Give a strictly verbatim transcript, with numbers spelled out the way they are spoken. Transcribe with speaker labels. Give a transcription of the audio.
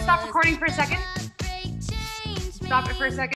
Speaker 1: stop recording for a second? Stop it for a second.